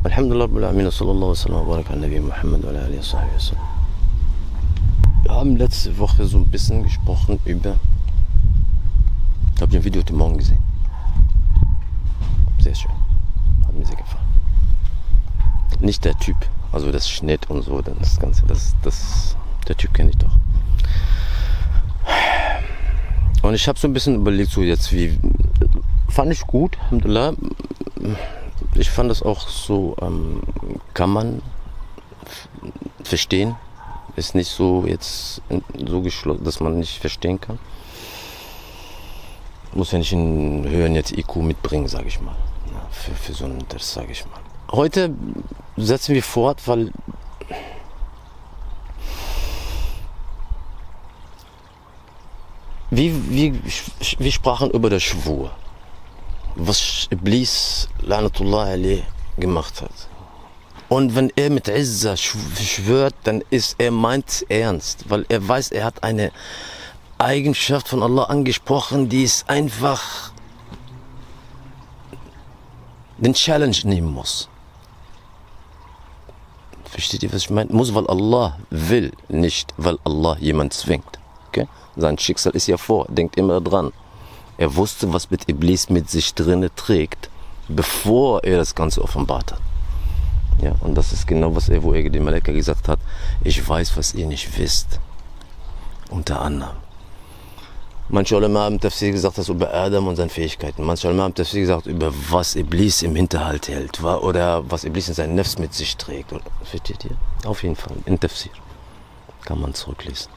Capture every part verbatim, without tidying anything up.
Alhamdulillah Rabbil Alamin, sallallahu alaihi wa sallam, wa baraka ala Nabi Muhammad wa ala alihi wa sahbihi wa sallam. Wir haben letzte Woche so ein bisschen gesprochen über, ich habe ein Video heute Morgen gesehen. Sehr schön, hat mir sehr gefallen. Nicht der Typ, also das Schnitt und so, das Ganze, das, das, der Typ kenne ich doch. Und ich habe so ein bisschen überlegt, so jetzt wie, fand ich gut, Alhamdulillah. Ich fand das auch so, ähm, kann man verstehen. Ist nicht so jetzt so geschlossen, dass man nicht verstehen kann. Muss ja nicht in höheren jetzt I Q mitbringen, sage ich mal. Ja, für, für so ein, das sage ich mal. Heute setzen wir fort, weil wie, wie, wir sprachen über das Schwur, was Iblis, La'natullah alayh, gemacht hat. Und wenn er mit Izza schwört, dann ist er meint ernst, weil er weiß, er hat eine Eigenschaft von Allah angesprochen, die es einfach den Challenge nehmen muss. Versteht ihr, was ich meine? Muss, weil Allah will, nicht weil Allah jemand zwingt. Okay? Sein Schicksal ist ja vor, denkt immer dran. Er wusste, was mit Iblis mit sich drinne trägt, bevor er das Ganze offenbart hat. Ja, und das ist genau, was er, wo er dem Malaika gesagt hat, ich weiß, was ihr nicht wisst. Unter anderem. Manche Ulama haben Tafsir gesagt, das über Adam und seine Fähigkeiten. Manche Ulama haben Tafsir gesagt, über was Iblis im Hinterhalt hält, oder was Iblis in seinem Nefs mit sich trägt. Versteht ihr? Auf jeden Fall, in Tafsir. Kann man zurücklesen.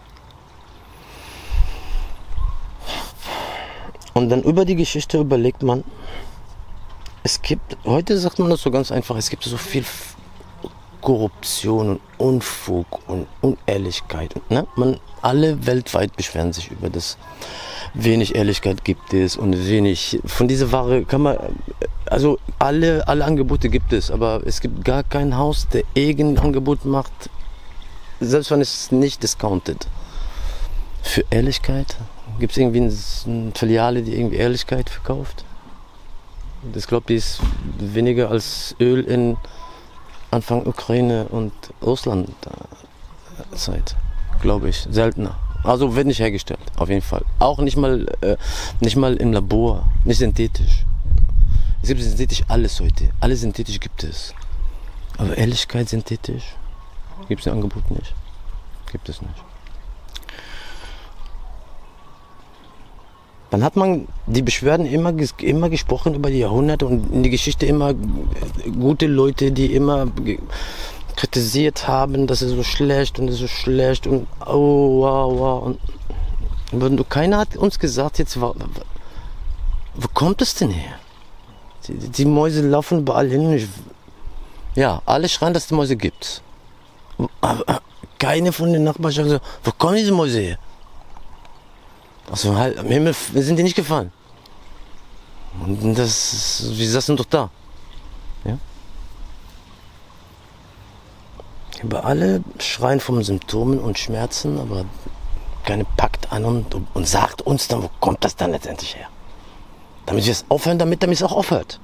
Und dann über die Geschichte überlegt man, es gibt, heute sagt man das so ganz einfach, es gibt so viel Korruption und Unfug und Unehrlichkeit. Ne? Man, alle weltweit beschweren sich über das. Wenig Ehrlichkeit gibt es und wenig, von dieser Ware kann man, also alle, alle Angebote gibt es, aber es gibt gar kein Haus, der irgendein Angebot macht, selbst wenn es nicht discounted. Für Ehrlichkeit? Gibt es irgendwie eine Filiale, die irgendwie Ehrlichkeit verkauft? Ich glaube, die ist weniger als Öl in Anfang Ukraine und Russland Zeit, glaube ich, seltener. Also wird nicht hergestellt, auf jeden Fall. Auch nicht mal, äh, nicht mal im Labor, nicht synthetisch. Es gibt synthetisch alles heute, alles synthetisch gibt es. Aber Ehrlichkeit synthetisch gibt es im Angebot nicht, gibt es nicht. Dann hat man die Beschwerden immer, immer gesprochen über die Jahrhunderte und in die Geschichte immer gute Leute, die immer kritisiert haben, das ist so schlecht und das ist so schlecht und oh, wow, wow. Und, und keiner hat uns gesagt, jetzt, wo, wo kommt es denn her? Die, die Mäuse laufen überall hin. Ich, ja, alle schreien, dass es die Mäuse gibt. Aber keine von den Nachbarn sagt, so, wo kommen diese Mäuse her? Also halt, am Himmel sind die nicht gefallen. Und das, wir saßen doch da. Ja? Über alle schreien von Symptomen und Schmerzen, aber keine packt an und, und sagt uns dann, wo kommt das dann letztendlich her? Damit wir es aufhören, damit, damit es auch aufhört.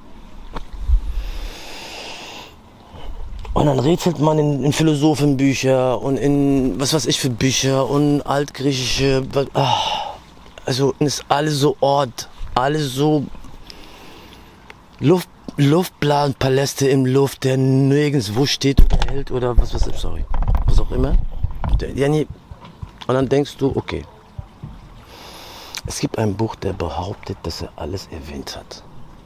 Und dann rätselt man in, in Philosophenbücher und in was weiß ich für Bücher und altgriechische. Ach. Also ist alles so Ort, alles so Luft, Luftblasenpaläste im Luft, der nirgendwo steht oder hält oder was weiß ich, sorry, was auch immer. Und dann denkst du, okay, es gibt ein Buch, der behauptet, dass er alles erwähnt hat.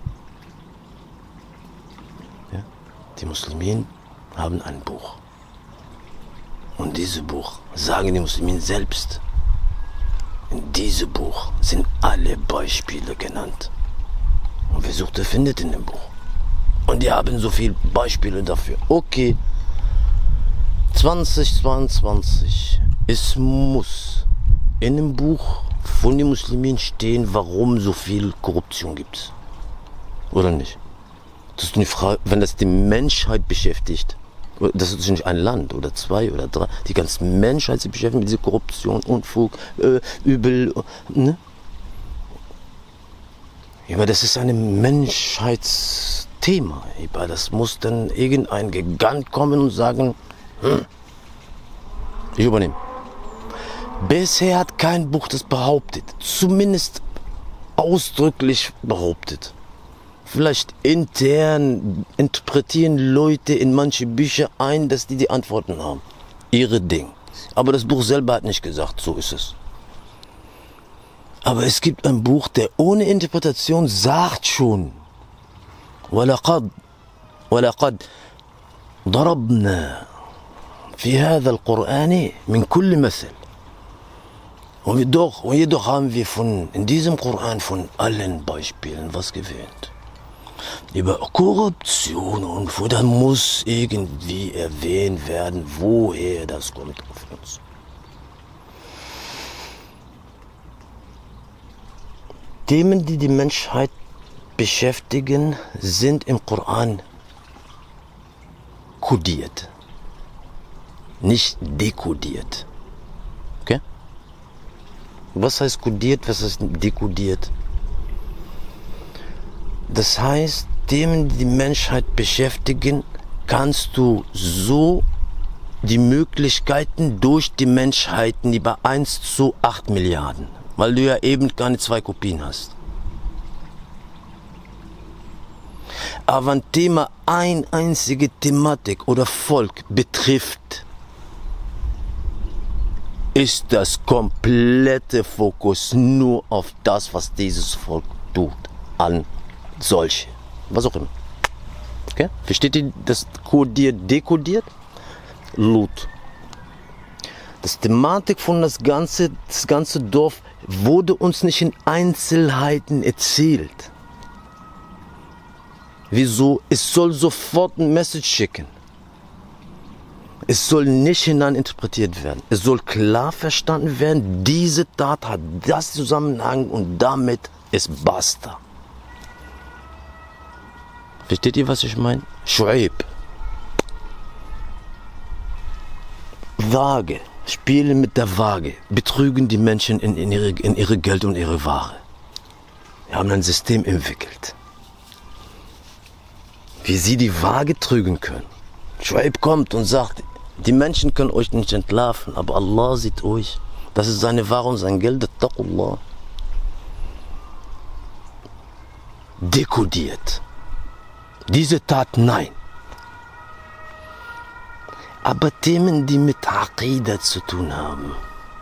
Ja? Die Muslimen haben ein Buch. Und dieses Buch sagen die Muslimen selbst. In diesem Buch sind alle Beispiele genannt. Und wer sucht, der findet in dem Buch. Und die haben so viele Beispiele dafür. Okay, zwanzig zweiundzwanzig, es muss in dem Buch von den Muslimen stehen, warum so viel Korruption gibt. Oder nicht? Das ist eine Frage, wenn das die Menschheit beschäftigt. Das ist nicht ein Land oder zwei oder drei. Die ganze Menschheit sich beschäftigt mit dieser Korruption, Unfug, äh, Übel. Ne? Ja, aber das ist eine Menschheits... Thema. Das muss dann irgendein Gigant kommen und sagen, hm, ich übernehme. Bisher hat kein Buch das behauptet, zumindest ausdrücklich behauptet. Vielleicht intern interpretieren Leute in manche Bücher ein, dass die die Antworten haben. Ihre Ding. Aber das Buch selber hat nicht gesagt, so ist es. Aber es gibt ein Buch, der ohne Interpretation sagt schon, وَلَقَدْ وَلَقَدْ ضَرَبْنَا فِي هَذَا الْقُرْآنِ مِنْ كُلِّ مَثَلٍ. Und jedoch, und jedoch haben wir von, in diesem Koran von allen Beispielen was gewählt. Über Korruption und wo da muss irgendwie erwähnt werden, woher das kommt auf uns. Themen, die die Menschheit beschäftigen, sind im Koran kodiert, nicht dekodiert. Okay? Was heißt kodiert, was heißt dekodiert? Das heißt, Themen, die die Menschheit beschäftigen, kannst du so die Möglichkeiten durch die Menschheiten über eins zu acht Milliarden, weil du ja eben keine zwei Kopien hast. Aber ein Thema ein einzige Thematik oder Volk betrifft, ist das komplette Fokus nur auf das, was dieses Volk tut, an solche, was auch immer. Okay? Versteht ihr das kodiert, dekodiert? Lut. Das Thematik von das ganze, das ganze Dorf wurde uns nicht in Einzelheiten erzählt. Wieso? Es soll sofort ein Message schicken. Es soll nicht hineininterpretiert werden. Es soll klar verstanden werden, diese Tat hat das Zusammenhang und damit ist basta. Versteht ihr, was ich meine? Schuaib. Waage. Spielen mit der Waage. Betrügen die Menschen in, in, ihre, in ihre Geld und ihre Ware. Wir haben ein System entwickelt, wie sie die Waage trügen können. Schuaib kommt und sagt, die Menschen können euch nicht entlarven, aber Allah sieht euch. Das ist seine Ware und sein Geld, Taqullah. Dekodiert. Diese Tat, nein. Aber Themen, die mit Aqidah zu tun haben,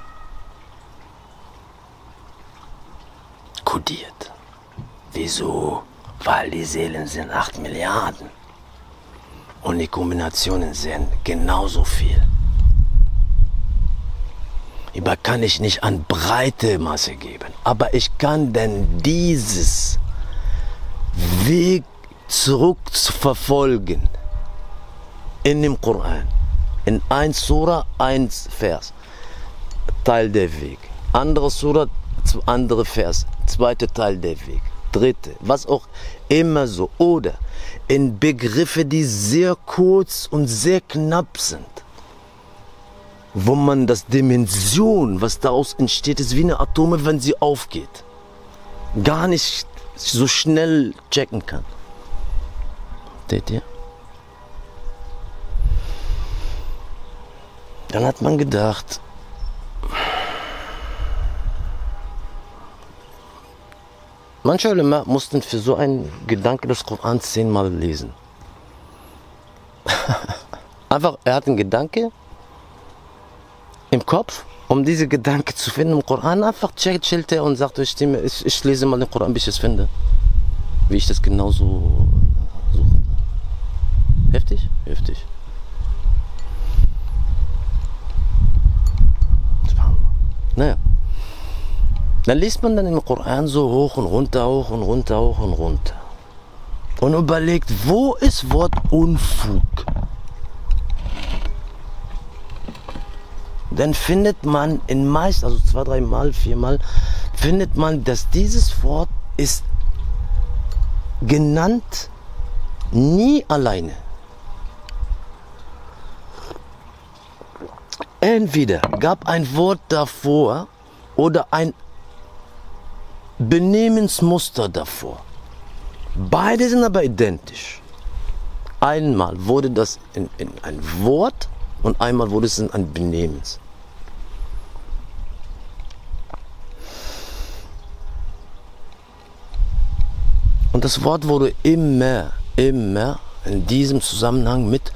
kodiert. Wieso? Weil die Seelen sind acht Milliarden. Und die Kombinationen sind genauso viel. Hierbei kann ich nicht an breite Masse geben. Aber ich kann denn dieses Weg zurück zu verfolgen in dem Koran. In ein Surah, ein Vers. Teil der Weg. Andere Surah, andere Vers. Zweiter Teil der Weg. Dritte. Was auch immer so. Oder in Begriffe, die sehr kurz und sehr knapp sind. Wo man das Dimension, was daraus entsteht, ist wie eine Atome, wenn sie aufgeht. Gar nicht so schnell checken kann. Seht ihr? Dann hat man gedacht, manche Ulema mussten für so einen Gedanke des Koran zehnmal lesen. Einfach, er hat einen Gedanke im Kopf, um diese Gedanke zu finden im Koran. Einfach chillt er und sagt, ich, ich, ich lese mal den Koran, bis ich es finde. Wie ich das genauso suche. Heftig? Heftig. Naja. Dann liest man dann im Koran so hoch und runter, hoch und runter, hoch und runter. Und überlegt, wo ist Wort Unfug? Dann findet man in meist, also zwei, dreimal, viermal, findet man, dass dieses Wort ist genannt nie alleine. Entweder gab ein Wort davor oder ein Benehmensmuster davor. Beide sind aber identisch. Einmal wurde das in, in ein Wort und einmal wurde es in ein Benehmens. Und das Wort wurde immer, immer in diesem Zusammenhang mit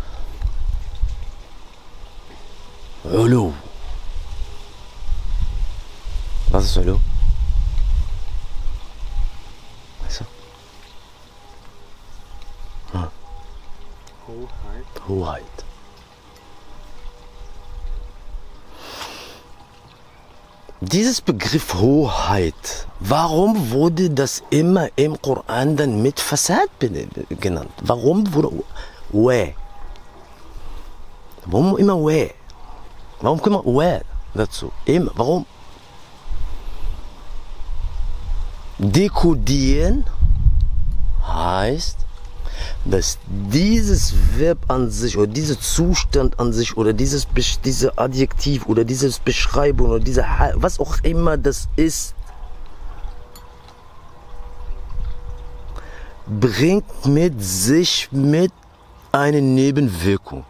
Ulu. Was ist Ulu? Weißt du? Hm. Hoheit. Hoheit. Dieses Begriff Hoheit, warum wurde das immer im Koran dann mit Fasad genannt? Warum wurde Weh? Warum immer Weh? Warum kommt Weh dazu? Immer. Warum? Dekodieren heißt, dass dieses Verb an sich oder dieser Zustand an sich oder dieses diese Adjektiv oder dieses Beschreibung oder diese was auch immer das ist, bringt mit sich mit eine Nebenwirkung.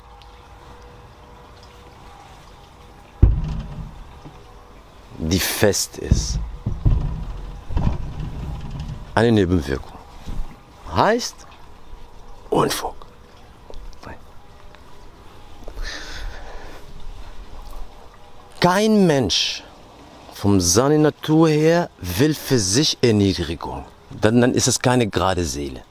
Die fest ist. Eine Nebenwirkung. Heißt Unfug. Kein Mensch von seiner Natur her will für sich Erniedrigung. Dann, dann ist es keine gerade Seele.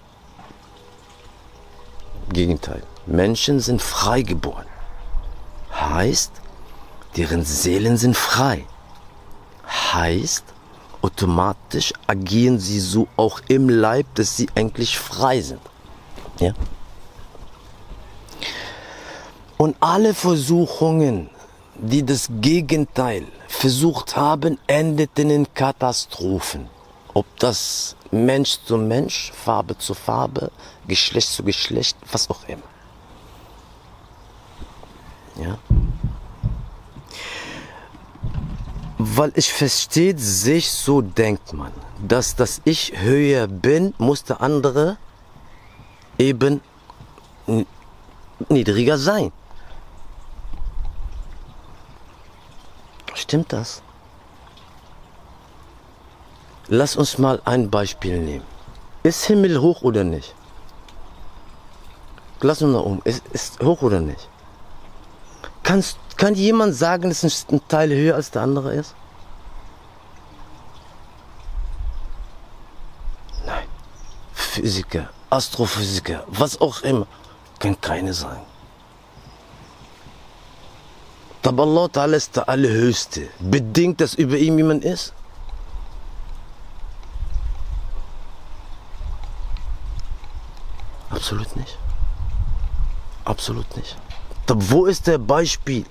Im Gegenteil. Menschen sind frei geboren. Heißt, deren Seelen sind frei. Heißt, automatisch agieren sie so auch im Leib, dass sie eigentlich frei sind. Ja? Und alle Versuchungen, die das Gegenteil versucht haben, endeten in Katastrophen. Ob das Mensch zu Mensch, Farbe zu Farbe, Geschlecht zu Geschlecht, was auch immer. Ja? Weil ich versteht sich, so denkt man, dass das Ich höher bin, muss der andere eben niedriger sein. Stimmt das? Lass uns mal ein Beispiel nehmen. Ist Himmel hoch oder nicht? Lass uns mal um. Ist, ist hoch oder nicht? Kannst, kann jemand sagen, dass ein Teil höher als der andere ist? Nein. Physiker, Astrophysiker, was auch immer, kann keine sein. Aber Allah Ta'ala ist der Allerhöchste. Bedingt das über ihm jemand ist? Absolut nicht. Absolut nicht. Aber wo ist der Beispiel?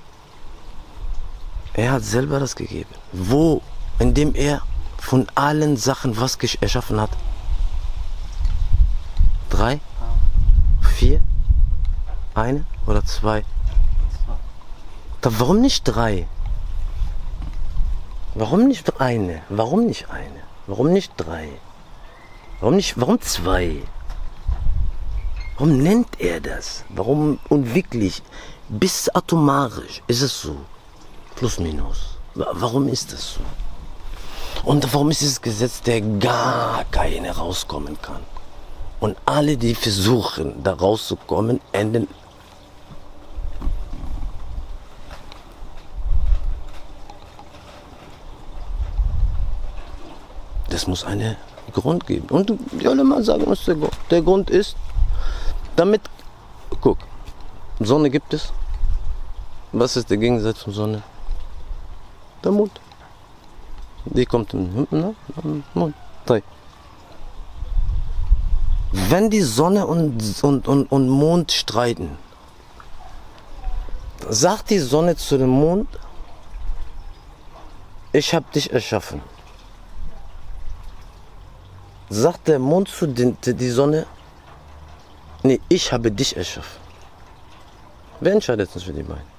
Er hat selber das gegeben. Wo? Indem er von allen Sachen was erschaffen hat. Drei? Vier? Eine oder zwei? Da, warum nicht drei? Warum nicht eine? Warum nicht eine? Warum nicht drei? Warum nicht? Warum zwei? Warum nennt er das? Warum und wirklich bis atomarisch ist es so? Plus minus. Warum ist das so? Und warum ist dieses Gesetz, der gar keine rauskommen kann? Und alle, die versuchen, da rauszukommen, enden es muss einen Grund geben. Und die Ulema sagen, was der Grund, der Grund ist, damit, guck, Sonne gibt es. Was ist der Gegensatz von Sonne? Der Mond. Die kommt im Mond. Drei. Wenn die Sonne und, und, und, und Mond streiten, sagt die Sonne zu dem Mond, ich habe dich erschaffen. Sagt der Mond zu den, die Sonne, nee, ich habe dich erschaffen. Wer entscheidet sich für die beiden?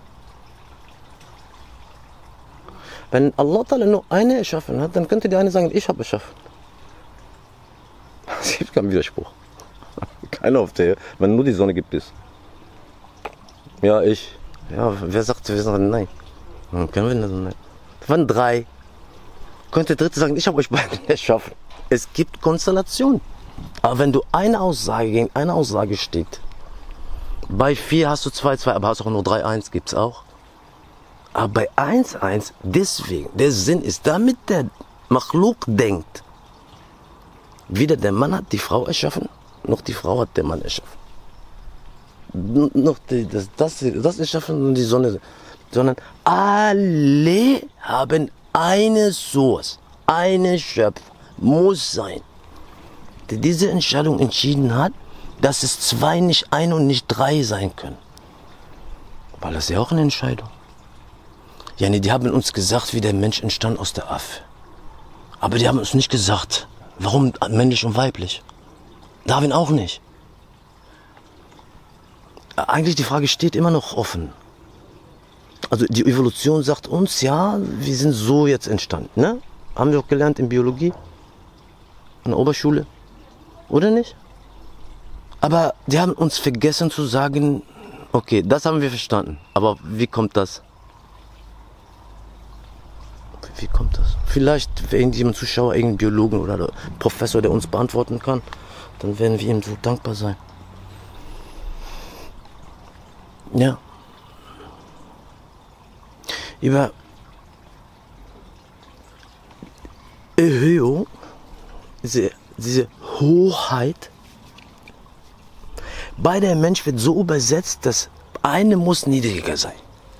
Wenn Allah nur eine erschaffen hat, dann könnte die eine sagen, ich habe erschaffen. Es gibt keinen Widerspruch. Keiner auf der, wenn nur die Sonne gibt es. Ja, ich. Ja, wer sagt, wer sagt nein? Hm, können wir nicht nein. Das waren drei. Könnte der dritte sagen, ich habe euch beide erschaffen. Es gibt Konstellationen. Aber wenn du eine Aussage gegen eine Aussage steht, bei vier hast du zwei zwei, aber hast auch nur drei eins, gibt es auch. Aber bei eins eins, deswegen, der Sinn ist, damit der Machluk denkt, weder der Mann hat die Frau erschaffen, noch die Frau hat der Mann erschaffen. Noch die, das, das, das erschaffen und die Sonne, sondern alle haben eine Source, eine Schöpfer, muss sein, der diese Entscheidung entschieden hat, dass es zwei nicht ein und nicht drei sein können. Weil das ist ja auch eine Entscheidung. Ja, nee, die haben uns gesagt, wie der Mensch entstand aus der Affe. Aber die haben uns nicht gesagt, warum männlich und weiblich. Darwin auch nicht. Eigentlich die Frage steht immer noch offen. Also die Evolution sagt uns, ja, wir sind so jetzt entstanden. Ne? Haben wir auch gelernt in Biologie, in der Oberschule. Oder nicht? Aber die haben uns vergessen zu sagen, okay, das haben wir verstanden. Aber wie kommt das? Wie kommt das? Vielleicht, wenn irgendjemand Zuschauer, irgendein Biologen oder Professor, der uns beantworten kann, dann werden wir ihm so dankbar sein. Ja. Über Erhöhung, diese, diese Hoheit, bei der Mensch wird so übersetzt, dass eine muss niedriger sein.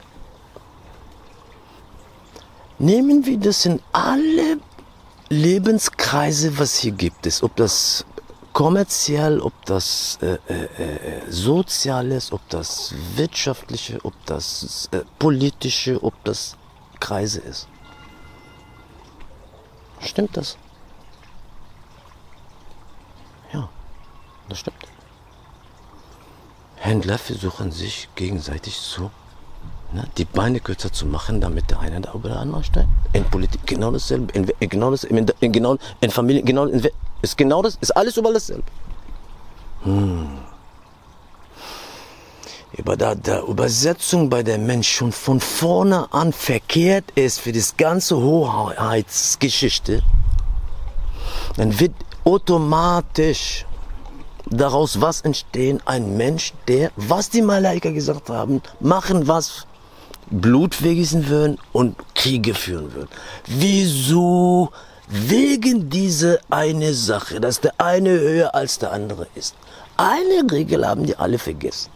Nehmen wir das in alle Lebenskreise, was hier gibt es, ob das kommerziell, ob das äh, äh, sozial ist, ob das wirtschaftliche, ob das äh, politische, ob das Kreise ist. Stimmt das? Ja, das stimmt. Händler versuchen sich gegenseitig so, ne, die Beine kürzer zu machen, damit der eine da über der andere steigt. In Politik genau dasselbe, in, in genau das, in, in, genau, in Familie genau, in, ist genau das, ist alles überall dasselbe. Hm. Über der, der Übersetzung bei der Mensch schon von vorne an verkehrt ist für das ganze Hoheitsgeschichte, dann wird automatisch daraus was entstehen, ein Mensch, der, was die Malaika gesagt haben, machen, was Blut vergießen würden und Kriege führen würden. Wieso? Wegen dieser eine Sache, dass der eine höher als der andere ist. Eine Regel haben die alle vergessen.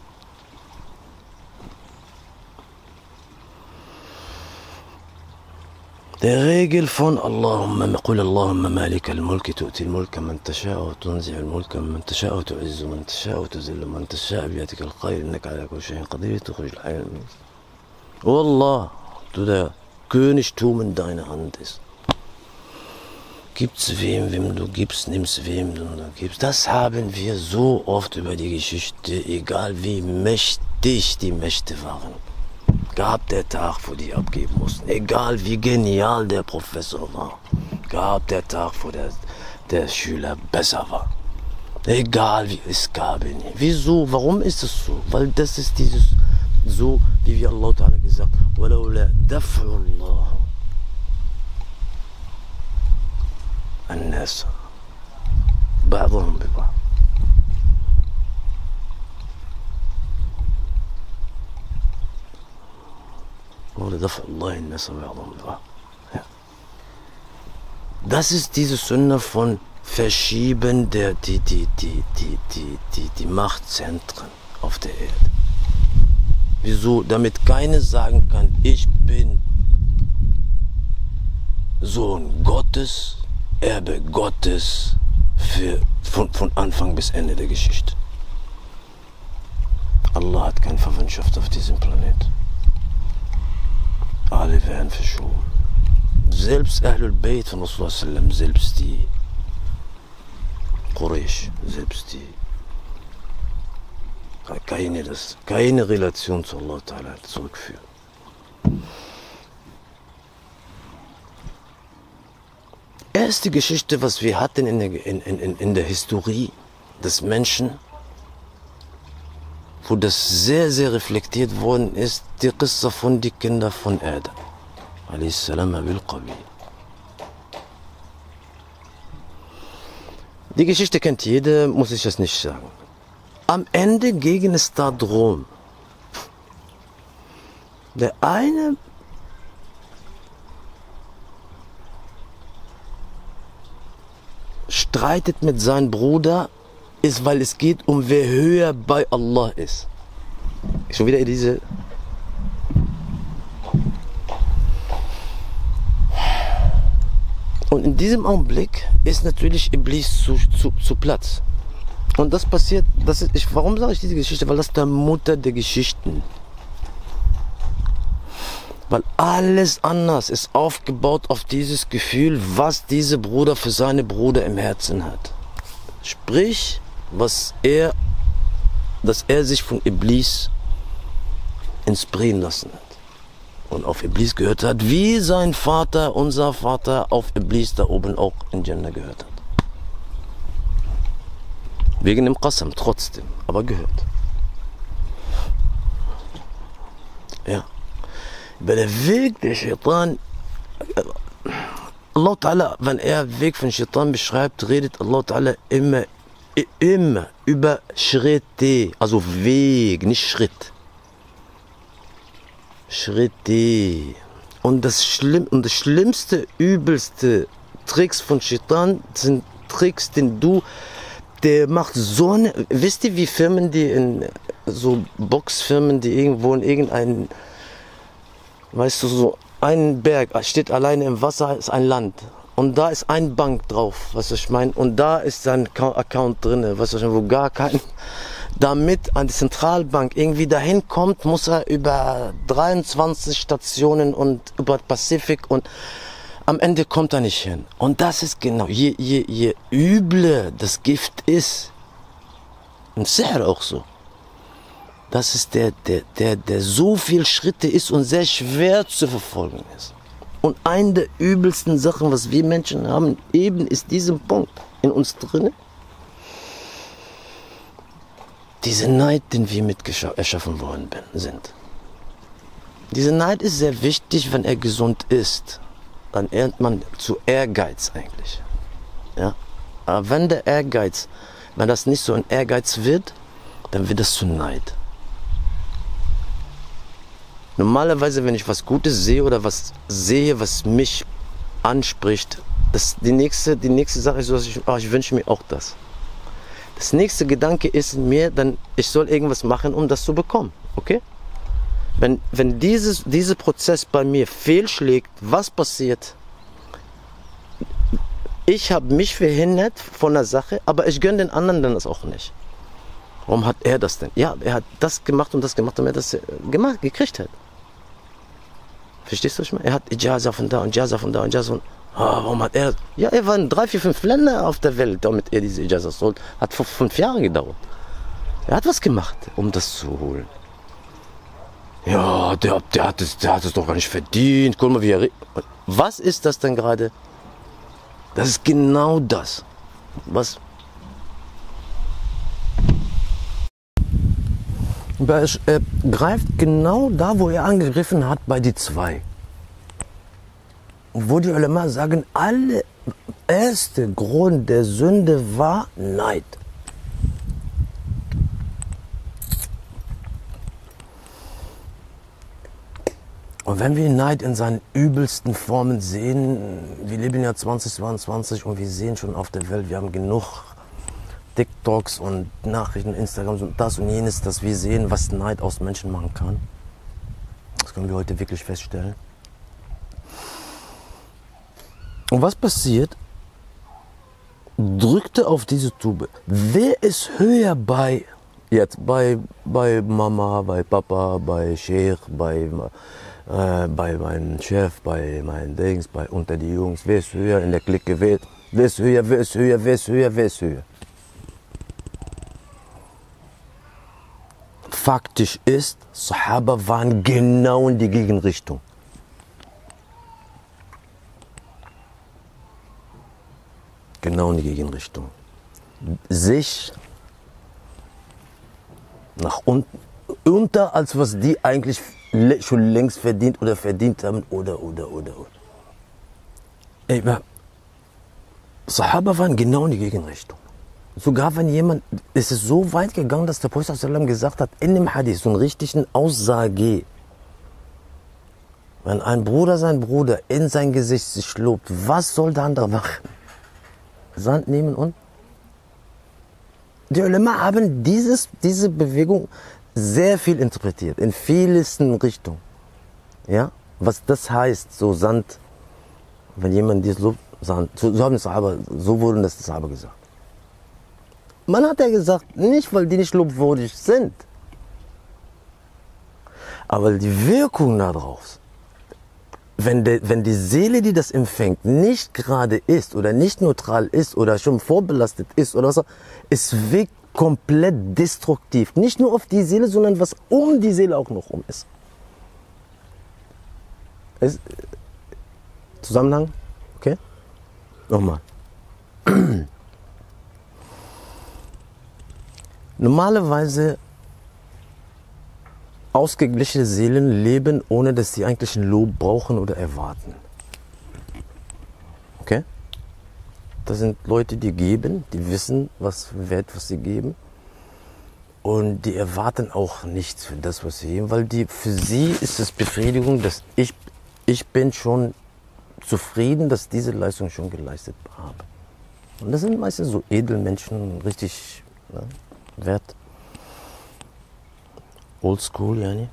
Der Regel von Allahumma qul Allahumma malik al-mulki tu'ti al-mulka man tasha'u wa tunzi'u al-mulka man tasha'u wa tu'izzu man tasha'u wa tuzillu man tasha'u biyadika al-khayr innaka ala kulli shay'in qadir tukhrij al-hayy min al-mayyit. O Allah, du der Königtum in deiner Hand ist. Gib's wem, wem du gibst, nimmst wem du gibst. Das haben wir so oft über die Geschichte, egal wie mächtig die Mächte waren. Gab der Tag, wo die abgeben mussten. Egal wie genial der Professor war. Gab der Tag, wo der, der Schüler besser war. Egal wie, es gab ihn. Wieso? Warum ist es so? Weil das ist dieses, so wie wir Allah Ta'ala gesagt haben. الناس بعضهم ببعض ولدفع الله الناس بعضهم ببعض. Das ist diese Sünde von Verschieben der die die die die die die die Machtzentren auf der Erde. Wieso? Damit keiner sagen kann, ich bin Sohn Gottes, Erbe Gottes für, von, von Anfang bis Ende der Geschichte. Allah hat keine Verwandtschaft auf diesem Planet. Alle werden verschoben. Selbst Ahlul Bayt von Rasulullah, selbst die Quraysh, selbst die keine, das, keine Relation zu Allah Ta'ala zurückführen. beste Geschichte, was wir hatten in der, in, in, in der Historie des Menschen, wo das sehr, sehr reflektiert worden ist, die Qissa von den Kindern von Adam. Die Geschichte kennt jeder, muss ich das nicht sagen. Am Ende ging es darum, der eine streitet mit seinem Bruder, ist, weil es geht um wer höher bei Allah ist. Schon wieder diese... Und in diesem Augenblick ist natürlich Iblis zu, zu, zu Platz. Und das passiert, das ist, ich, warum sage ich diese Geschichte? Weil das der Mutter der Geschichten. Weil alles anders ist aufgebaut auf dieses Gefühl, was dieser Bruder für seine Bruder im Herzen hat. Sprich, was er, dass er sich von Iblis inspirieren lassen hat. Und auf Iblis gehört hat, wie sein Vater, unser Vater, auf Iblis da oben auch in Jannah gehört hat. Wegen dem Qasam, trotzdem, aber gehört. Ja. Bei der Weg der Shaitan, Allah Ta'ala, wenn er Weg von Shaitan beschreibt, redet Allah Ta'ala immer, immer über Schritte, also Weg, nicht Schritt. Schritte. Und das, Schlimm, und das schlimmste, übelste Tricks von Shaitan sind Tricks, den du, der macht so eine, wisst ihr, wie Firmen, die in, so Boxfirmen, die irgendwo in irgendein, weißt du, so ein Berg steht alleine im Wasser, ist ein Land. Und da ist ein Bank drauf, was ich meine. Und da ist sein Account drin, was ich meine, wo gar kein, damit an die Zentralbank irgendwie dahin kommt, muss er über dreiundzwanzig Stationen und über Pazifik und am Ende kommt er nicht hin. Und das ist genau, je, je, je übler das Gift ist, und Sihr auch so, das ist der, der, der, der so viel Schritte ist und sehr schwer zu verfolgen ist. Und eine der übelsten Sachen, was wir Menschen haben, eben ist dieser Punkt in uns drin. Dieser Neid, den wir mit erschaffen worden sind. Dieser Neid ist sehr wichtig, wenn er gesund ist. Dann ernt man zu Ehrgeiz eigentlich. Ja? Aber wenn der Ehrgeiz, wenn das nicht so ein Ehrgeiz wird, dann wird das zu Neid. Normalerweise, wenn ich was Gutes sehe oder was sehe, was mich anspricht, das, die, nächste, die nächste Sache ist so, dass ich, oh, ich wünsche mir auch das. Das nächste Gedanke ist in mir, dann ich soll irgendwas machen, um das zu bekommen. Okay? Wenn, wenn dieses, dieser Prozess bei mir fehlschlägt, was passiert? Ich habe mich verhindert von der Sache, aber ich gönne den anderen dann das auch nicht. Warum hat er das denn? Ja, er hat das gemacht und das gemacht, damit er das gemacht, gekriegt hat. Verstehst du, was ich meine? Er hat Ijaza von da und Ijaza von da und Ijaza von... Oh, warum hat er... Ja, er war in drei, vier, fünf Länder auf der Welt, damit er diese Ijaza holt. Hat vor fünf Jahren gedauert. Er hat was gemacht, um das zu holen. Ja, der, der, hat es, der hat es doch gar nicht verdient. Guck mal, wie er... Was ist das denn gerade? Das ist genau das. Was... Er greift genau da, wo er angegriffen hat, bei die zwei. Wo die Ulama sagen, alle erste Grund der Sünde war Neid. Und wenn wir Neid in seinen übelsten Formen sehen, wir leben ja zwanzig zweiundzwanzig und wir sehen schon auf der Welt, wir haben genug TikToks und Nachrichten, Instagram und das und jenes, dass wir sehen, was Neid aus Menschen machen kann. Das können wir heute wirklich feststellen. Und was passiert? Drückte auf diese Tube. Wer ist höher bei, jetzt bei, bei Mama, bei Papa, bei Sheikh, bei, äh, bei meinem Chef, bei meinen Dings, bei unter die Jungs? Wer ist höher in der Clique? Wer, wer ist höher, wer ist höher, wer ist höher, wer ist höher? Faktisch ist, Sahaba waren genau in die Gegenrichtung. genau in die Gegenrichtung. Sich nach unten, unter als was die eigentlich schon längst verdient oder verdient haben oder, oder, oder, oder. Ey, Sahaba waren genau in die Gegenrichtung. Sogar wenn jemand, es ist so weit gegangen, dass der Prophet gesagt hat, in dem Hadith, so eine richtigen Aussage, wenn ein Bruder sein Bruder in sein Gesicht sich lobt, was soll der andere machen? Sand nehmen und? Die Ulema haben dieses, diese Bewegung sehr viel interpretiert, in vielesten Richtungen. Ja? Was das heißt, so Sand, wenn jemand dies lobt, Sand, so, so haben die Sahaba, so wurden das die Sahaba gesagt. Man hat ja gesagt, nicht weil die nicht lobwürdig sind, aber die Wirkung daraus, wenn, de, wenn die Seele, die das empfängt, nicht gerade ist oder nicht neutral ist oder schon vorbelastet ist oder so, es wirkt komplett destruktiv. Nicht nur auf die Seele, sondern was um die Seele auch noch um ist. es Zusammenhang? Okay? Nochmal. Normalerweise ausgeglichene Seelen leben, ohne dass sie eigentlich ein Lob brauchen oder erwarten. Okay? Das sind Leute, die geben, die wissen, was wert, was sie geben. Und die erwarten auch nichts für das, was sie geben, weil die, für sie ist es Befriedigung, dass ich, ich bin schon zufrieden, dass diese Leistung schon geleistet habe. Und das sind meistens so Edelmenschen, richtig, ne, wert. Oldschool, yani.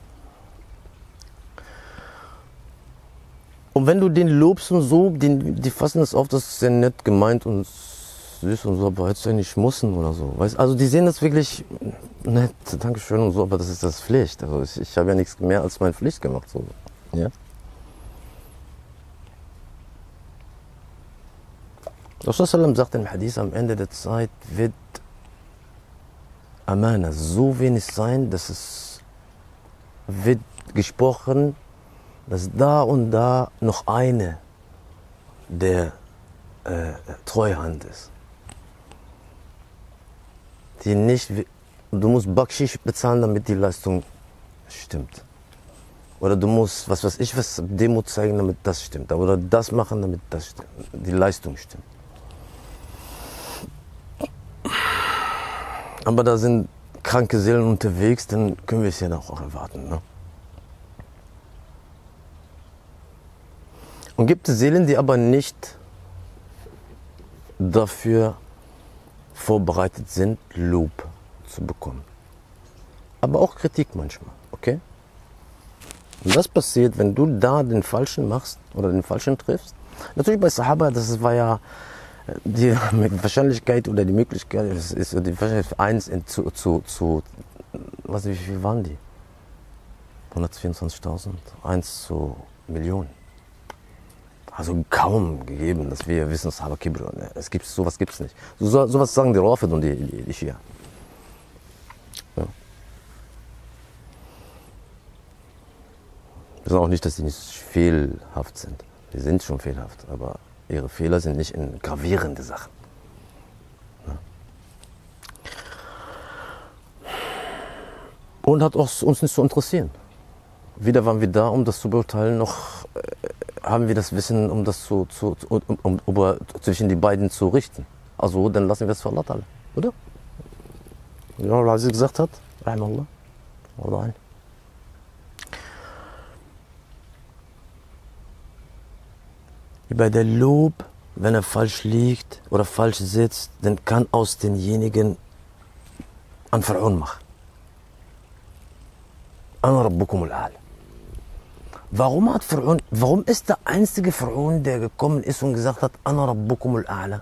Und wenn du den lobst und so, den, die fassen das auf, das ist sehr nett gemeint und süß und so, aber hättest du ja nicht müssen oder so. Weißt? Also die sehen das wirklich nett, Dankeschön und so, aber das ist das Pflicht. Also ich, ich habe ja nichts mehr als meine Pflicht gemacht. So. Ja? Rasul sagt im Hadith, am Ende der Zeit wird Amana so wenig sein, dass es wird gesprochen, dass da und da noch eine der äh, Treuhand ist. Die nicht, du musst Bakschisch bezahlen, damit die Leistung stimmt. Oder du musst, was weiß ich, was Demut zeigen, damit das stimmt. Oder das machen, damit das stimmt. Die Leistung stimmt. Aber da sind kranke Seelen unterwegs, dann können wir es ja auch erwarten. Ne? Und gibt es Seelen, die aber nicht dafür vorbereitet sind, Lob zu bekommen. Aber auch Kritik manchmal, okay? Und das passiert, wenn du da den Falschen machst oder den Falschen triffst. Natürlich bei Sahaba, das war ja die Wahrscheinlichkeit oder die Möglichkeit, ist, ist die Wahrscheinlichkeit eins in, zu, zu, zu, was, wie viel waren die? hundertvierundzwanzigtausend, eins zu Millionen. Also kaum gegeben, dass wir wissen, Sahaba Kibr. Es gibt, sowas gibt es nicht. So, sowas sagen die Rafid und die, die, die Schia. Ja. Wir sagen auch nicht, dass die nicht fehlhaft sind. Die sind schon fehlhaft, aber ihre Fehler sind nicht in gravierende Sachen. Ja. Und hat auch uns nicht zu interessieren. Weder waren wir da, um das zu beurteilen, noch äh, haben wir das Wissen, um das zu, zu, um, um, um zwischen die beiden zu richten. Also dann lassen wir es für Allah, oder? Ja, Allah gesagt hat, Rahmallah. Allah. Bei der Lob, wenn er falsch liegt oder falsch sitzt, dann kann aus denjenigen ein Fir'aun machen. Ana Rabbukum al-A'la. Warum hat Fir'aun, warum ist der einzige Fir'aun, der gekommen ist und gesagt hat, Ana Rabbukum al-A'la?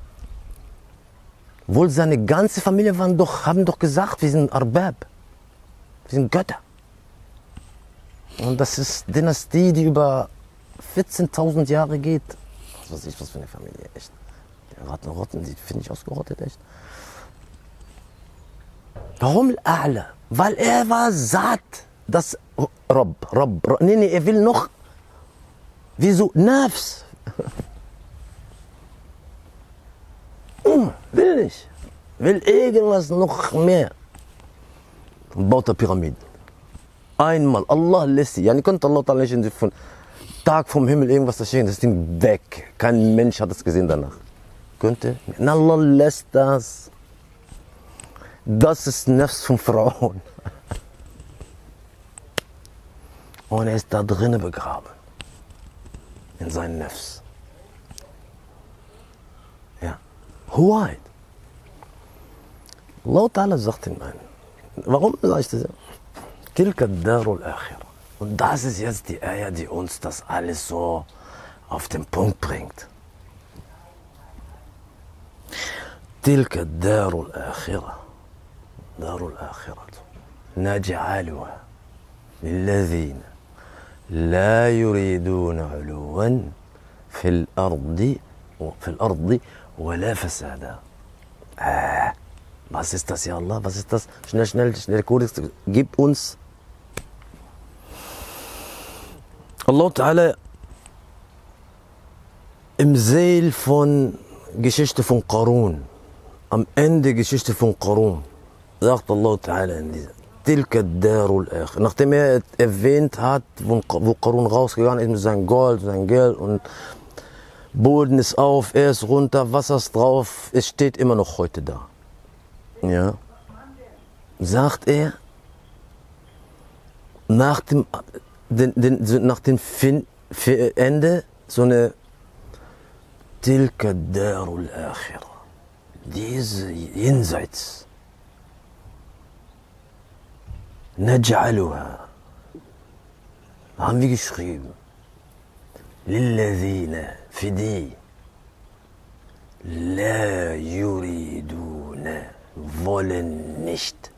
Wohl seine ganze Familie waren doch, haben doch gesagt, wir sind Arbab, wir sind Götter. Und das ist Dynastie, die über vierzehntausend Jahre geht. Was weiß ich, was für eine Familie, echt. Die Ratten, Rotten, die finde ich ausgerottet, echt. Warum Al-A'la? Weil er war satt. Das Rabb, Rabb, Rabb. Nee, nee, er will noch. Wieso? Nafs. Hm, will nicht. Will irgendwas noch mehr. Und baut er Pyramiden. Einmal. Allah lässt sie. Ja, ihr könnt Allah nicht in von Tag vom Himmel irgendwas da schicken. Das Ding weg. Kein Mensch hat es gesehen danach. Könnte? Allah lässt das. Das ist Nefs von Frauen. Und er ist da drinnen begraben. In seinen Nefs. Ja. Hoheit. Allah Ta'ala sagt ihm einen. Warum sage ich das? Tilka Darul Akhirah. Und das ist jetzt die Eier, die uns das alles so auf den Punkt bringt. Tilka Darul Akhirah. Darul Akhirah. Naj'aluha lilladhina la yuriduna 'uluwan fil ardi fil ardi wala fasada. Ah. Was ist das, ja Allah? Was ist das? Schnell, schnell, schnell, Kodex, gib uns. Allah Ta'ala im Seel von Geschichte von Qarun, am Ende Geschichte von Qarun, sagt Allah Ta'ala in dieser Tilka Darul Akhirah. Nachdem er erwähnt hat, wo, wo Qarun rausgegangen ist mit seinem Gold, sein Geld und Boden ist auf, er ist runter, Wasser ist drauf, es steht immer noch heute da. Ja, sagt er, nach dem, den, den, nach dem fin, Ende so eine Tilka Darul Akhirah, diese jenseits, Naj'aluha, haben wir geschrieben, Lilladhina, für die, La yuriduna, wollen nicht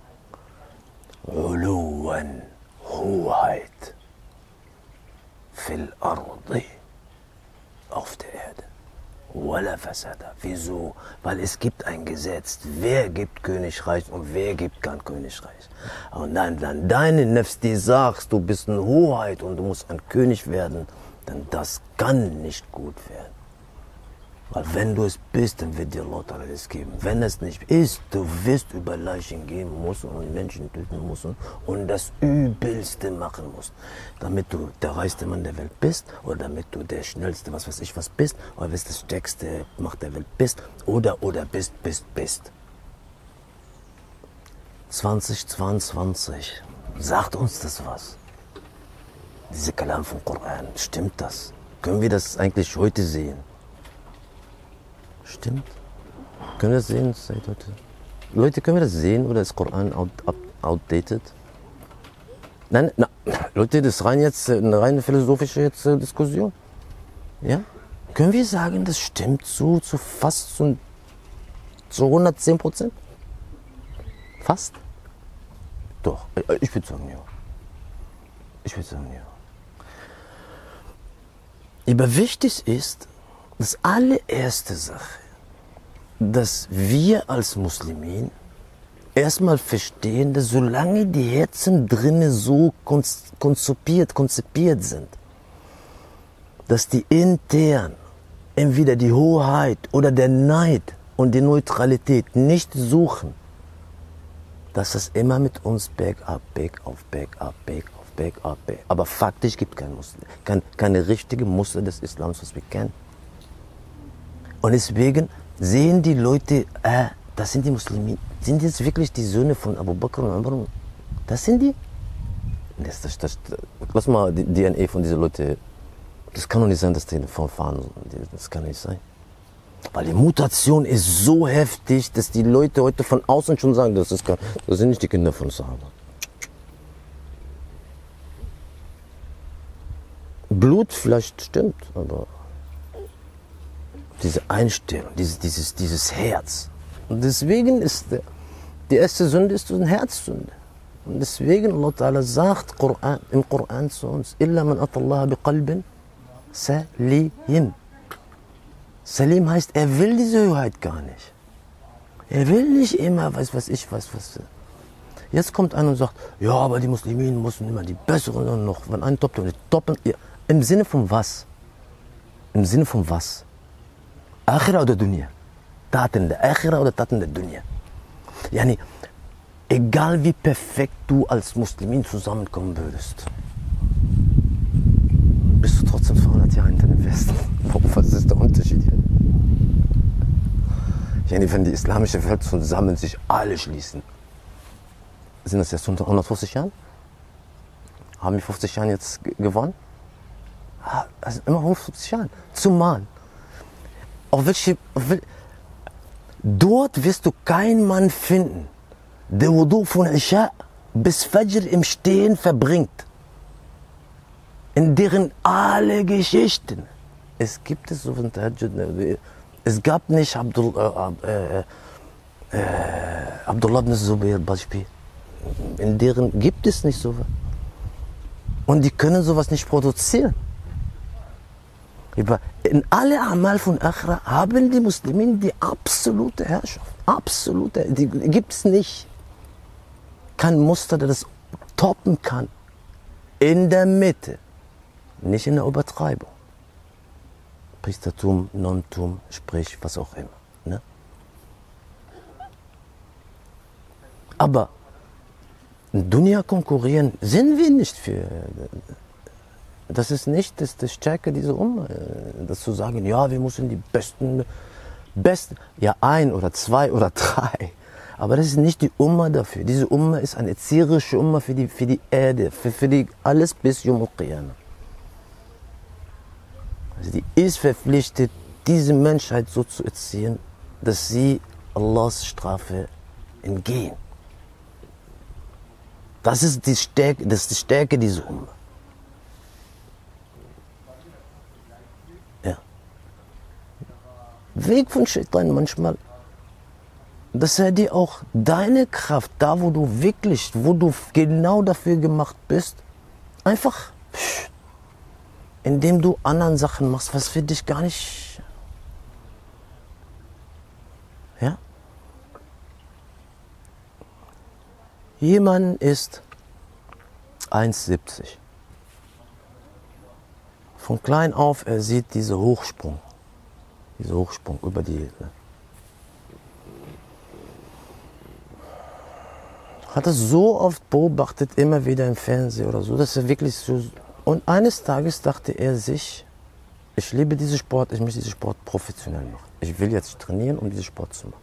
Uluwan, Hoheit, fil Ardi, auf der Erde, wala Fasada. Wieso? Weil es gibt ein Gesetz, wer gibt Königreich und wer gibt kein Königreich. Und dann, dann deine Nefs, die sagst, du bist eine Hoheit und du musst ein König werden, dann das kann nicht gut werden. Weil wenn du es bist, dann wird dir Allah alles geben. Wenn es nicht ist, du wirst über Leichen gehen müssen und Menschen töten müssen und das Übelste machen musst. Damit du der reichste Mann der Welt bist oder damit du der schnellste, was weiß ich was bist oder bist das stärkste Macht der Welt bist oder oder bist, bist, bist. zwanzig zweiundzwanzig, sagt uns das was? Diese Kalam vom Koran, stimmt das? Können wir das eigentlich heute sehen? Stimmt. Können wir das sehen seit heute? Leute, können wir das sehen oder ist Koran out, out, outdated? Nein, na, Leute, das ist rein jetzt eine reine philosophische jetzt, äh, Diskussion. Ja? Können wir sagen, das stimmt zu, zu fast zu, zu hundertzehn Prozent? Fast? Doch, ich würde sagen ja. Ich würde sagen ja. Aber wichtig ist, das allererste Sache, dass wir als Muslimen erstmal verstehen, dass solange die Herzen drinnen so konzipiert, konzipiert sind, dass die intern entweder die Hoheit oder der Neid und die Neutralität nicht suchen, dass es immer mit uns bergab, bergauf, bergab, bergauf, bergab, bergab. Aber faktisch gibt es kein Muslim, kein, keine richtige Muster des Islams, was wir kennen. Und deswegen sehen die Leute, äh, das sind die Muslimen. Sind jetzt wirklich die Söhne von Abu Bakr und Umar? Das sind die? Das, das, das, lass mal die D N A von diesen Leuten. Das kann doch nicht sein, dass die vorfahren. Das kann nicht sein. Weil die Mutation ist so heftig, dass die Leute heute von außen schon sagen, das, ist gar, das sind nicht die Kinder von Sahaba. Blut vielleicht stimmt, aber diese Einstellung, dieses, dieses, dieses Herz. Und deswegen ist der, die erste Sünde ist eine Herzsünde. Und deswegen Allah Ta'ala sagt Koran, im Koran zu uns, Illa man atallaha biqalbin salim. Salim heißt, er will diese Hoheit gar nicht. Er will nicht immer, weiß was ich, weiß was. Jetzt kommt einer und sagt, ja, aber die Muslimen müssen immer die Besseren und noch, wenn ein Top, die toppen. Ja, im Sinne von was? Im Sinne von was? Akhira oder Dunya? Taten der Akhira oder Taten der Dunya. Yani, egal wie perfekt du als Muslimin zusammenkommen würdest, bist du trotzdem zweihundert Jahre hinter dem Westen. Was ist der Unterschied hier? Yani, wenn die islamische Welt zusammen sich alle schließen, sind das jetzt hundertfünfzig Jahre? Haben die fünfzig Jahre jetzt gewonnen? Also immer hundertfünfzig Jahre. Zumal. Auf welche, auf wel, dort wirst du keinen Mann finden, der Wudu von Isha bis Fajr im Stehen verbringt. In deren alle Geschichten. Es gibt es so von Tahajjud. Es gab nicht Abdul, äh, äh, äh, Abdullah ibn Zubayr Beispiel. In deren gibt es nicht sowas. Und die können sowas nicht produzieren. In alle Amal von Akhira haben die Muslimen die absolute Herrschaft. Absolute, die gibt es nicht. Kein Muster, der das toppen kann. In der Mitte. Nicht in der Übertreibung. Priestertum, Nonnentum, sprich, was auch immer. Ne? Aber in Dunya konkurrieren sind wir nicht für. Das ist nicht das, das Stärke dieser Umma, das zu sagen, ja, wir müssen die besten, besten, ja, ein oder zwei oder drei. Aber das ist nicht die Umma dafür. Diese Umma ist eine erzieherische Umma für die, für die Erde, für, für die alles bis Yawm al-Qiyamah. Also die ist verpflichtet, diese Menschheit so zu erziehen, dass sie Allahs Strafe entgehen. Das ist die Stärke, das ist die Stärke dieser Umma. Ja. Weg von Shaitan manchmal, dass er dir auch deine Kraft, da wo du wirklich, wo du genau dafür gemacht bist, einfach, indem du anderen Sachen machst, was für dich gar nicht, ja. Jemand ist eins siebzig. Von klein auf, er sieht diese Hochsprung, diese Hochsprung über die, hat es so oft beobachtet, immer wieder im Fernsehen oder so, dass er wirklich so, und eines Tages dachte er sich, ich liebe diesen Sport, ich möchte diesen Sport professionell machen. Ich will jetzt trainieren, um diesen Sport zu machen.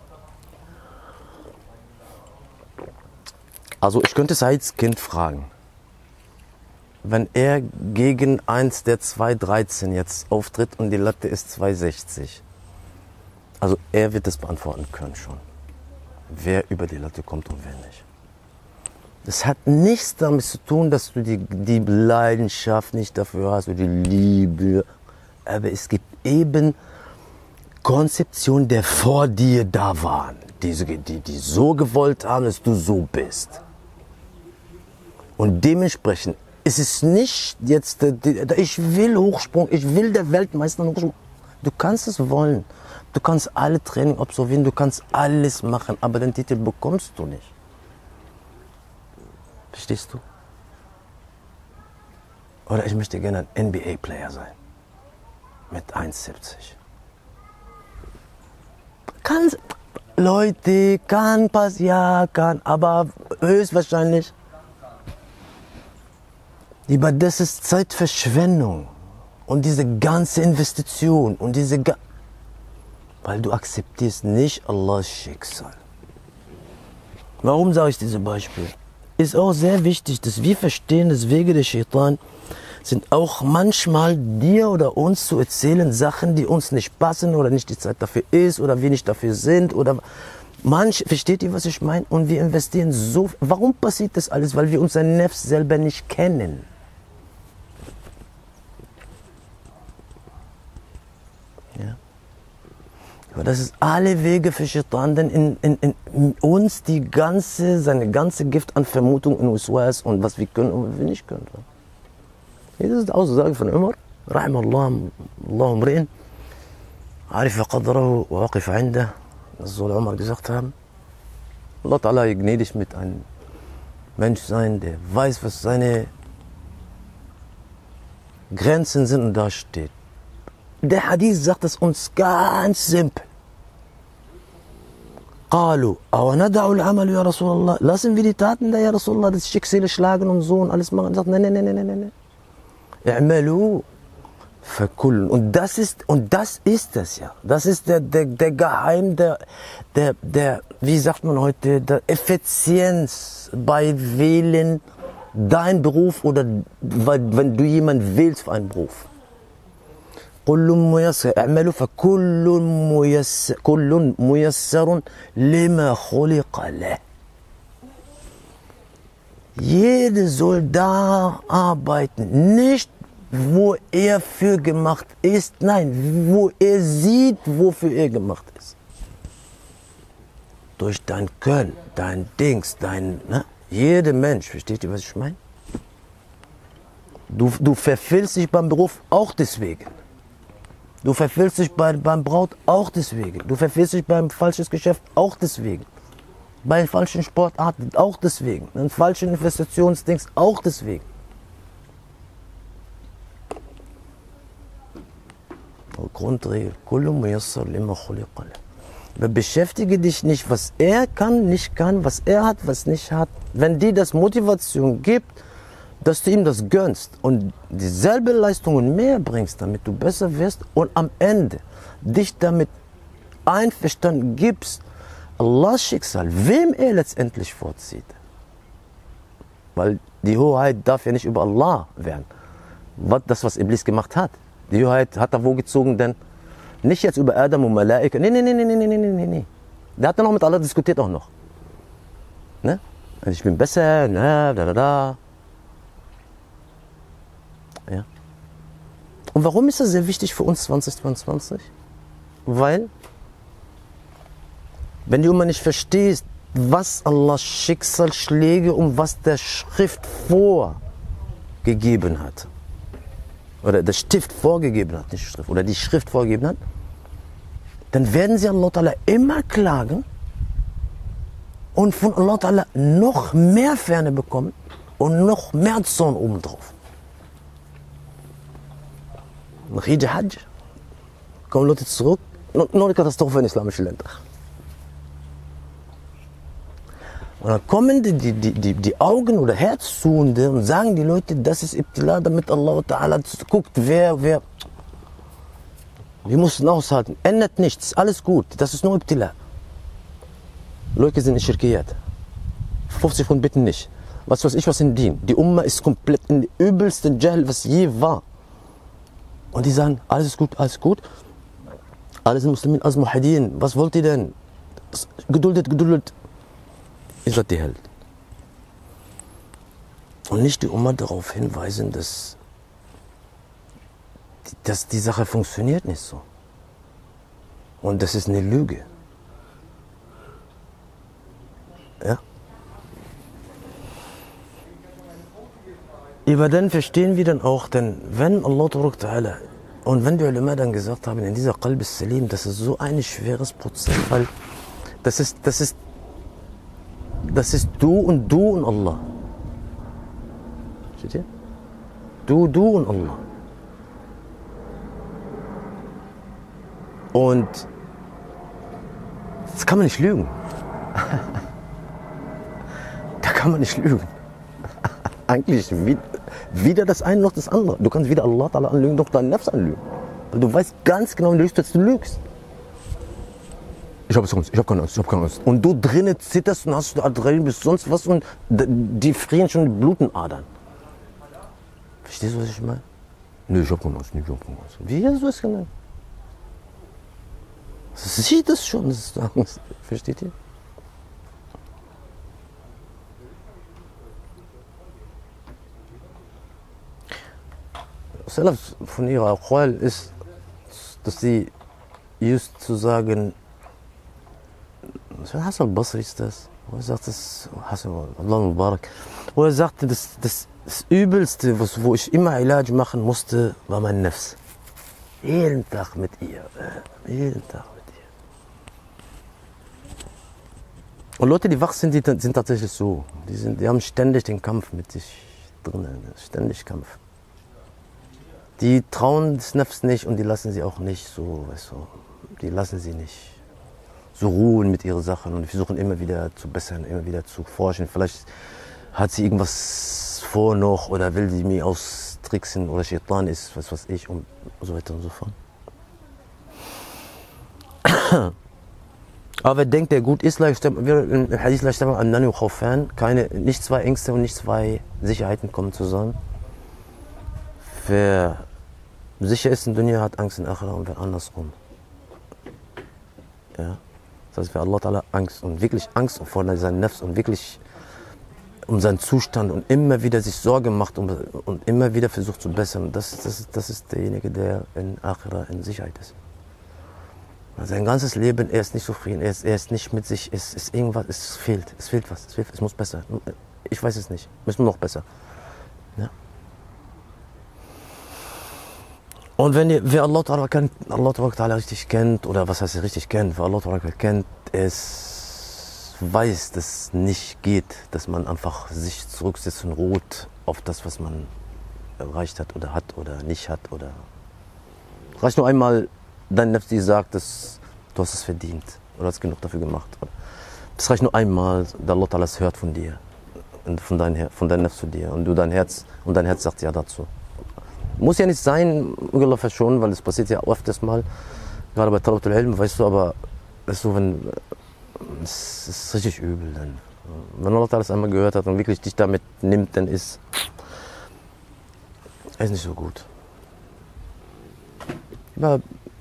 Also ich könnte Saids Kind fragen, wenn er gegen eins der zwei dreizehn jetzt auftritt und die Latte ist zwei sechzig, also er wird das beantworten können schon, wer über die Latte kommt und wer nicht. Das hat nichts damit zu tun, dass du die, die Leidenschaft nicht dafür hast oder die Liebe, aber es gibt eben Konzeptionen, die vor dir da waren, die, die, die so gewollt haben, dass du so bist. Und dementsprechend ist es nicht jetzt, ich will Hochsprung, ich will der Weltmeister Hochsprung. Du kannst es wollen, du kannst alle Training absolvieren, du kannst alles machen, aber den Titel bekommst du nicht. Verstehst du? Oder ich möchte gerne ein N B A-Player sein. Mit eins siebzig. Kann, Leute, kann passieren, ja, kann, aber höchstwahrscheinlich. Lieber, das ist Zeitverschwendung. Und diese ganze Investition und diese, Ga weil du akzeptierst nicht Allahs Schicksal. Warum sage ich dieses Beispiel? Ist auch sehr wichtig, dass wir verstehen, dass Wege des Shaitan sind auch manchmal dir oder uns zu erzählen Sachen, die uns nicht passen oder nicht die Zeit dafür ist oder wir nicht dafür sind oder manch, versteht ihr, was ich meine? Und wir investieren so, warum passiert das alles? Weil wir unser Nefs selber nicht kennen. Ja. Aber das ist alle Wege für Shaitan, denn in, in, in uns die ganze, seine ganze Gift an Vermutung in uns weiß und was wir können und was wir nicht können. Das ist die Aussage von Umar, Rahim Allah, Allahum Rein, Arifa Qadrahu, Waqif Indah, das soll Umar gesagt haben. Allah Ta'ala gnädig mit einem Mensch sein, der weiß, was seine Grenzen sind und da steht. Der Hadith sagt es uns ganz simpel. قالوا أو ندع العمل يا رسول الله, lassen wir die Taten da, ja Rasulullah, das Schicksale schlagen und so und alles machen. Er sagt, nein, nein, nein, nein, nein, nein. اعملوا فكل. Und das ist, und das ist es ja. Das ist der, der, der Geheim, der, der, der, wie sagt man heute, der Effizienz bei Wählen dein Beruf oder wenn du jemanden wählst für einen Beruf. كل ميسر اعملوا فكل ميسر كل ميسر لما خلق له. Jeder soll da arbeiten, nicht wo er für gemacht ist, nein, wo er sieht, wofür er gemacht ist. Durch dein Können, dein Dings, dein, ne? Jeder Mensch, versteht ihr, was ich meine? Du, du verfehlst dich beim Beruf auch deswegen. Du verfehlst dich bei, beim Braut auch deswegen. Du verfehlst dich beim falschen Geschäft auch deswegen. Bei falschen Sportarten auch deswegen. Bei falschen Investitionsdings auch deswegen. Grundregel. Beschäftige dich nicht, was er kann, nicht kann, was er hat, was nicht hat. Wenn dir das Motivation gibt, dass du ihm das gönnst und dieselbe Leistung und mehr bringst, damit du besser wirst und am Ende dich damit einverstanden gibst, Allahs Schicksal, wem er letztendlich vorzieht. Weil die Hoheit darf ja nicht über Allah werden. Das, was Iblis gemacht hat. Die Hoheit hat er wo gezogen, denn nicht jetzt über Adam und Malaika. Nee, nee, nee, nee, nee, nee, nee, nee. Der hat dann noch mit Allah diskutiert auch noch. Ne? Also ich bin besser, ne, da, da, da. Ja. Und warum ist das sehr wichtig für uns zwanzig zweiundzwanzig? Weil, wenn du immer nicht verstehst, was Allahs Schicksalsschläge und was der Schrift vorgegeben hat, oder der Stift vorgegeben hat, nicht Schrift, oder die Schrift vorgegeben hat, dann werden sie Allah Ta'ala immer klagen und von Allah Ta'ala noch mehr Ferne bekommen und noch mehr Zorn obendrauf. Nach Hijj Hajj kommen Leute zurück, noch eine Katastrophe in islamischen Ländern. Und dann kommen die, die, die, die Augen oder Herzsuchende und sagen die Leute, das ist Ibtila, damit Allah Ta'ala guckt, wer, wer. Wir mussten aushalten, ändert nichts, alles gut, das ist nur Ibtila. Leute sind in Schirkiyat. fünfzig Prozent bitten nicht. Was weiß ich, was in Dien. Die Umma ist komplett in den übelsten Jahl, was je war. Und die sagen, alles ist gut, alles gut. Alle sind Muslimen, als Muhaddin. Was wollt ihr denn? Geduldet, geduldet. Ihr seid die Helden. Und nicht die Umma darauf hinweisen, dass, dass die Sache funktioniert nicht so. Und das ist eine Lüge. Ja? Aber dann verstehen wir dann auch, denn wenn Allah Ta'ala und wenn die Ulama dann gesagt haben, in dieser Qalb al-Salim, das ist so ein schweres Prozess, weil das ist, das ist, das ist du und du und Allah. Versteht ihr? Du, du und Allah. Und das kann man nicht lügen. Da kann man nicht lügen. Eigentlich weder das eine noch das andere. Du kannst weder Allah Ta'ala anlügen noch deinen Nafs anlügen. Weil du weißt ganz genau, wenn du lügst, dass du lügst. Ich habe Angst, ich habe keine Angst, ich habe keine Angst. Und du drinnen zitterst und hast du Adrenalin bis sonst was und die frieren schon die Blutenadern. Verstehst du, was ich meine? Nee, ich habe keine Angst, nee, ich habe keine Angst. Wie hast du es genannt? Sieht es schon, dass du Angst. Versteht ihr? Salaf von ihrer Aqwal ist, dass sie just zu sagen, Hassan al-Basri ist das, wo er sagt, das, Hassan Allah Mubarak, wo er sagte, das, das, das Übelste, was, wo ich immer Ilaj machen musste, war mein Nafs. Jeden Tag mit ihr, jeden Tag mit ihr. Und Leute, die wach sind, die sind tatsächlich so, die, sind, die haben ständig den Kampf mit sich drin, ständig Kampf. Die trauen des Nafs nicht und die lassen sie auch nicht so, weißt du, die lassen sie nicht so ruhen mit ihren Sachen und versuchen immer wieder zu bessern, immer wieder zu forschen. Vielleicht hat sie irgendwas vor noch oder will sie mir austricksen oder Shaitan ist, was weiß ich und so weiter und so fort. Aber wer denkt, der gut ist, im Hadith, keine, nicht zwei Ängste und nicht zwei Sicherheiten kommen zusammen. Wer sicher ist in Dunya, hat Angst in Akhira und wer andersrum. Ja? Das heißt, wer Allah Ta'ala Angst und wirklich Angst vor seinem Nafs und wirklich um seinen Zustand und immer wieder sich Sorgen macht und, und immer wieder versucht zu bessern, das, das, das ist derjenige, der in Akhira in Sicherheit ist. Sein ganzes Leben, er ist nicht zufrieden, er ist, er ist nicht mit sich, es ist irgendwas, es fehlt, es fehlt was, es fehlt, es muss besser. Ich weiß es nicht, es muss noch besser. Ja. Und wenn ihr, wer Allah Ta'ala kennt, Allah Ta'ala richtig kennt, oder was heißt er richtig kennt, wer Allah Ta'ala kennt, es weiß, dass es nicht geht, dass man einfach sich zurücksetzt und ruht auf das, was man erreicht hat oder hat oder nicht hat. Oder reicht nur einmal, dein Nefs dir sagt, dass du hast es verdient oder hast genug dafür gemacht. Das reicht nur einmal, da Allah Ta'ala hört von dir, von deinem von dein Nefs zu dir und du dein Herz und dein Herz sagt ja dazu. Muss ja nicht sein, schon, weil es passiert ja öfters mal, gerade bei Talabatul Ilm, weißt du, aber weißt du, wenn, es ist richtig übel dann. Wenn Allah das einmal gehört hat und wirklich dich damit nimmt, dann ist es nicht so gut. Aber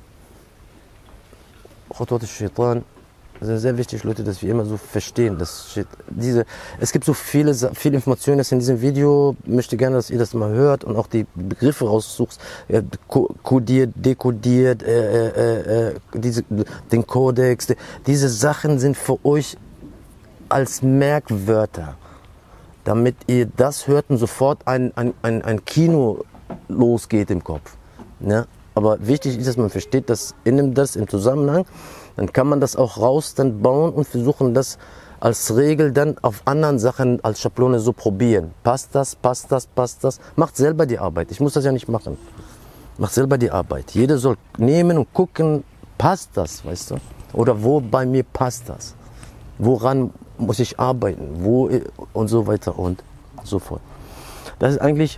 Khutuwat al-Shaitan sind sehr wichtig, Leute, dass wir immer so verstehen. Dass diese, es gibt so viele, viele Informationen jetzt in diesem Video. Ich möchte gerne, dass ihr das mal hört und auch die Begriffe raussucht, kodiert, dekodiert, äh, äh, äh, diese, den Kodex. Diese Sachen sind für euch als Merkwörter, damit ihr das hört und sofort ein, ein, ein, ein Kino losgeht im Kopf. Ja? Aber wichtig ist, dass man versteht, dass in das im Zusammenhang, dann kann man das auch raus dann bauen und versuchen, das als Regel dann auf anderen Sachen als Schablone so probieren. Passt das, passt das, passt das. Macht selber die Arbeit. Ich muss das ja nicht machen. Macht selber die Arbeit. Jeder soll nehmen und gucken, passt das, weißt du? Oder wo bei mir passt das? Woran muss ich arbeiten? Wo und so weiter und so fort. Das ist eigentlich,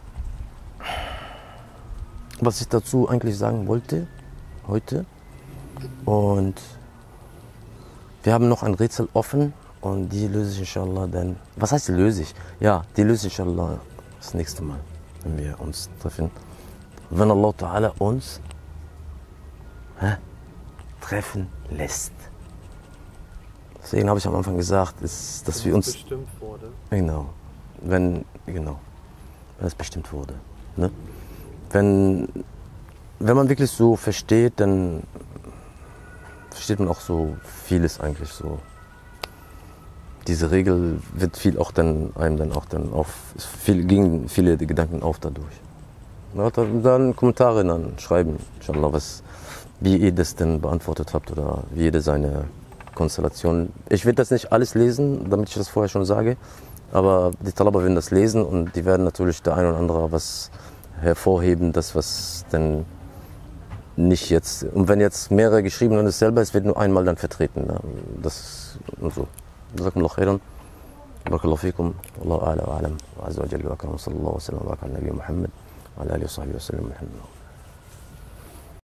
was ich dazu eigentlich sagen wollte heute. Und wir haben noch ein Rätsel offen und die löse ich inshallah dann. Was heißt löse ich? Ja, die löse ich inshallah das nächste Mal, wenn wir uns treffen. Wenn Allah Ta'ala uns hä, treffen lässt. Deswegen habe ich am Anfang gesagt, ist, dass wir uns. Bestimmt wurde. Genau. Wenn, genau. Wenn es bestimmt wurde. Ne? Wenn, wenn man wirklich so versteht, dann versteht man auch so vieles eigentlich so. Diese Regel wird viel auch dann einem dann auch dann auf viel, gingen viele die Gedanken auf dadurch. Dann Kommentare dann schreiben, inshallah, was, wie ihr das denn beantwortet habt oder wie jede seine Konstellation. Ich werde das nicht alles lesen, damit ich das vorher schon sage, aber die Talaba werden das lesen und die werden natürlich der ein oder andere was hervorheben, das was dann nicht jetzt, und wenn jetzt mehrere geschrieben und es selber ist, wird nur einmal dann vertreten. Das und so. Jazakumullahu khairan. Barakallahu fikum. Wallahu a'la wa a'lam. Wa azza wa jalla wa akram. Sallallahu alaihi wa sallam wa ala nabiyyina Muhammad wa ala alihi wa sahbihi wa sallam.